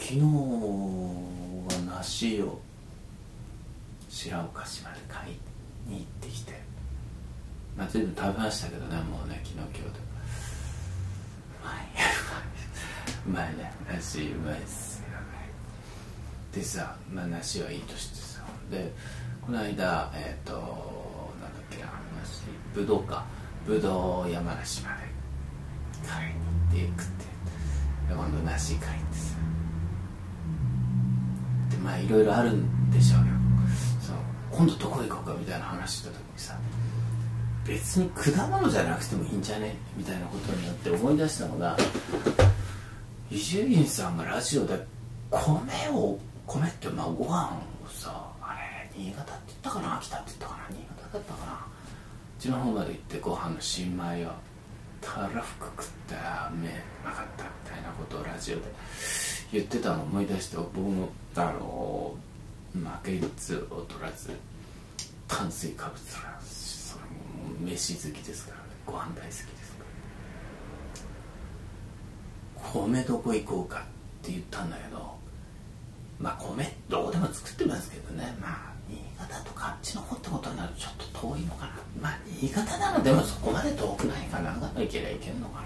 昨日は梨を白岡市まで買いに行ってきて、まあ随分食べましたけどね、もうね、昨日今日でうまいね、梨うまいっすよね。でさ、まあ梨はいいとしてさ、でこの間なんだっけな、梨ぶどうか、ぶどう山梨まで買いに行って食って、で今度梨買いってさ、でまあいろいろあるんでしょうよ。そう、今度どこ行こうかみたいな話した時にさ、別に果物じゃなくてもいいんじゃねみたいなことによって思い出したのが、伊集院さんがラジオで米ってまあご飯をさ、あれ新潟って言ったかな、秋田って言ったかな、新潟だったかな、うちの方まで行ってご飯の新米をたらふく食ったうめえなかったみたいなことをラジオで言ってたのを思い出して、僕も負けず劣らず炭水化物なんです。それも飯好きですからね、ご飯大好きですから。米どこ行こうかって言ったんだけど、まあ米どこでも作ってますけどね、まあ新潟とかあっちの方ってことになるとちょっと遠いのかな。まあ新潟ならでもそこまで遠くないかな、長野行けりゃいけんのか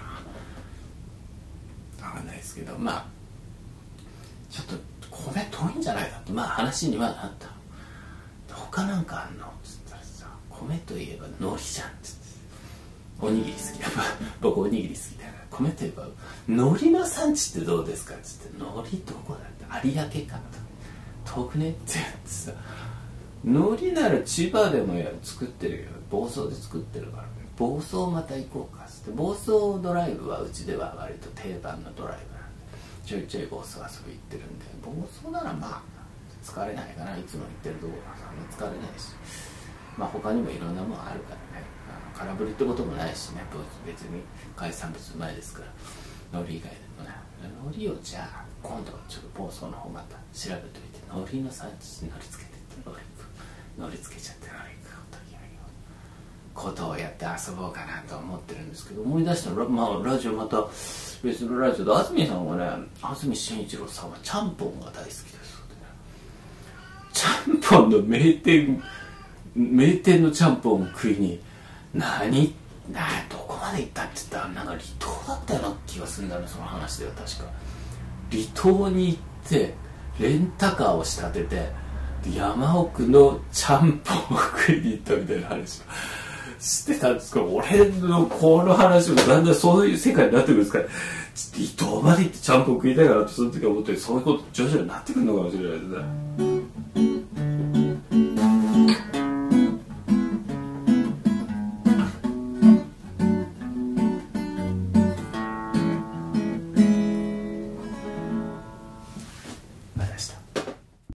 な、分かんないですけど、まあちょっと米遠いんじゃないかってまあ話にはなったの。他なんかあんのっつったらさ、米といえば海苔じゃんっつって、おにぎり好きだ僕おにぎり好きだから、米といえば海苔の産地ってどうですかっつって、海苔どこだって有明かと遠くねってやってさ、海苔なら千葉でも作ってるよ、房総で作ってるからね、房総また行こうかっつって、房総ドライブはうちでは割と定番のドライブなんで、ちょいちょい房総遊び行ってるんで、房総ならまあ疲れないかな、いつも行ってるところは疲れないし、まあ他にもいろんなものあるからね、空振りってこともないしね、別に海産物うまいですから、海苔以外でもね、海苔をじゃあ今度ちょっと房総の方また調べておいて、海苔の産地に乗りつけて乗りつけちゃって乗り食うということをやって遊ぼうかなと思ってるんですけど、思い出したら、まあラジオまた別のラジオで安住さんはね、安住紳一郎さんはちゃんぽんが大好きです。ちゃんぽんの名店のちゃんぽんを食いにどこまで行ったって言ったら、なんか離島だったような気がするんだね、その話では。確か離島に行ってレンタカーを仕立てて山奥のちゃんぽんを食いに行ったみたいな話をしてたんですけど、俺のこの話もだんだんそういう世界になってくるんですから、離島まで行ってちゃんぽん食いたいかなとその時は思って、そういうこと徐々になってくるのかもしれないですね。